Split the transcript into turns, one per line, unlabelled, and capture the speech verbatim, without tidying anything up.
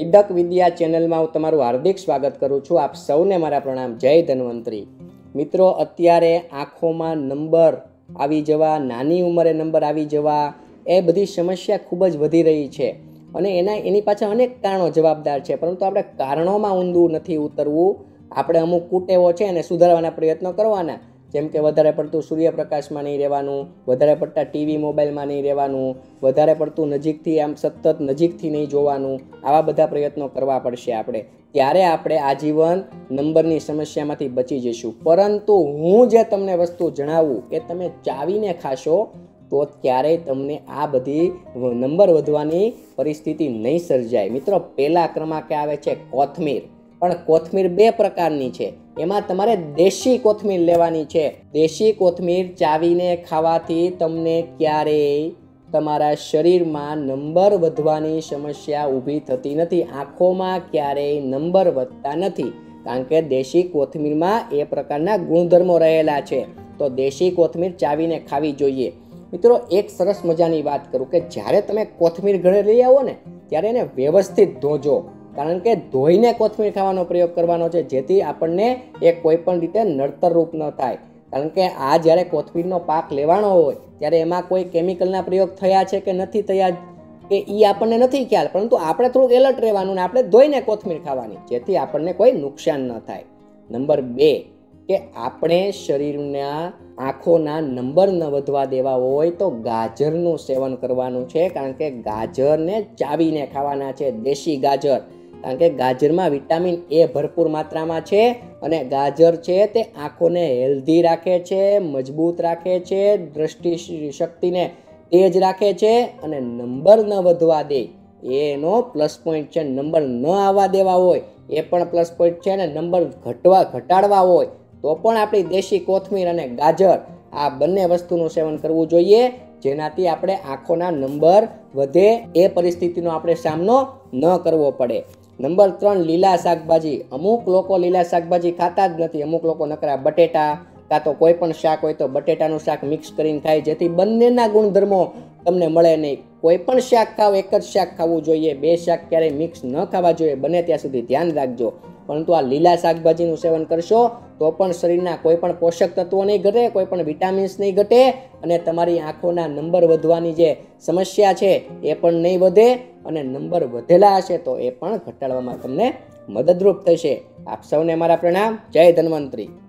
વિદક વિદ્યા ચેનલમાં હું તમારું હાર્દિક સ્વાગત કરું છું। આપ સૌને મારા પ્રણામ। જય ધન્વંતરી। મિત્રો, અત્યારે આંખોમાં નંબર આવી જવા, નાની ઉંમરે નંબર આવી જવા, એ બધી સમસ્યા ખૂબ જ વધી રહી છે અને એના એની પાછળ અનેક કારણો જવાબદાર છે, પરંતુ આપણે કારણોમાં ઊંધું નથી ઉતરવું। આપણે અમુક કુટેવો છે એને સુધારવાના પ્રયત્નો કરવાના, જેમ કે વધારે પડતું સૂર્યપ્રકાશમાં નહીં રહેવાનું, વધારે પડતા ટીવી મોબાઈલમાં નહીં રહેવાનું, વધારે પડતું નજીકથી આમ સતત નજીકથી નહીં જોવાનું, આવા બધા પ્રયત્નો કરવા પડશે આપણે। ત્યારે આપણે આજીવન નંબરની સમસ્યામાંથી બચી જઈશું। પરંતુ હું જે તમને વસ્તુ જણાવું એ તમે ચાવીને ખાશો તો ક્યારેય તમને આ બધી નંબર વધવાની પરિસ્થિતિ નહીં સર્જાય। મિત્રો, પહેલા ક્રમાંકે આવે છે કોથમીર, પણ કોથમીર બે પ્રકારની છે। એમાં તમારે દેશી કોથમીર લેવાની છે। દેશી કોથમીર ચાવીને ખાવાથી તમને ક્યારેય તમારા શરીરમાં નંબર વધવાની સમસ્યા ઊભી થતી નથી, આંખોમાં ક્યારેય નંબર વધતા નથી, કારણ કે દેશી કોથમીરમાં એ પ્રકારના ગુણધર્મો રહેલા છે। તો દેશી કોથમીર ચાવીને ખાવી જોઈએ। મિત્રો, એક સરસ મજાની વાત કરું કે જ્યારે તમે કોથમીર ઘરે લઈ આવો ને ત્યારે એને વ્યવસ્થિત ધોજો, કારણ કે ધોઈને કોથમીર ખાવાનો પ્રયોગ કરવાનો છે, જેથી આપણને એ કોઈ પણ રીતે નડતરરૂપ ન થાય। કારણ કે આ જ્યારે કોથમીરનો પાક લેવાનો હોય ત્યારે એમાં કોઈ કેમિકલના પ્રયોગ થયા છે કે નથી થયા કે એ આપણને નથી ખ્યાલ, પરંતુ આપણે થોડુંક એલર્ટ રહેવાનું ને આપણે ધોઈને કોથમીર ખાવાની, જેથી આપણને કોઈ નુકસાન ન થાય। નંબર બે, કે આપણે શરીરના આંખોના નંબર ન વધવા દેવા હોય તો ગાજરનું સેવન કરવાનું છે, કારણ કે ગાજરને ચાવીને ખાવાના છે, દેશી ગાજર, કારણ કે ગાજરમાં વિટામિન એ ભરપૂર માત્રામાં છે અને ગાજર છે તે આંખોને હેલ્ધી રાખે છે, મજબૂત રાખે છે, દ્રષ્ટિ શક્તિને તેજ રાખે છે અને નંબર ન વધવા દે એનો પ્લસ પોઈન્ટ છે। નંબર ન આવવા દેવા હોય એ પણ પ્લસ પોઈન્ટ છે, અને નંબર ઘટવા ઘટાડવા હોય તો પણ આપણી દેશી કોથમીર અને ગાજર આ બંને વસ્તુનું સેવન કરવું જોઈએ, જેનાથી આપણે આંખોના નંબર વધે એ પરિસ્થિતિનો આપણે સામનો ન કરવો પડે। નંબર ત્રણ, લીલા શાકભાજી। અમુક લોકો લીલા શાકભાજી ખાતા જ નથી, અમુક લોકો નકરા બટેટા કાં તો કોઈ પણ શાક હોય તો બટેટાનું શાક મિક્સ કરીને ખાય, જેથી બંનેના ગુણધર્મો તમને મળે નહીં। કોઈ પણ શાક ખાવ, એક જ શાક ખાવું જોઈએ, બે શાક ક્યારેય મિક્સ ન ખાવા જોઈએ, બને ત્યાં સુધી ધ્યાન રાખજો। પરંતુ આ લીલા શાકભાજીનું સેવન કરશો તો પણ શરીરના કોઈ પણ પોષક તત્વો નહીં ઘટે, કોઈ પણ વિટામિન્સ નહીં ઘટે અને તમારી આંખોના નંબર વધવાની જે સમસ્યા છે એ પણ નહીં વધે, અને નંબર વધેલા હશે તો એ પણ ઘટાડવામાં તમને મદદરૂપ થશે। આપ સૌને મારા પ્રણામ। જય ધન્વંતરી।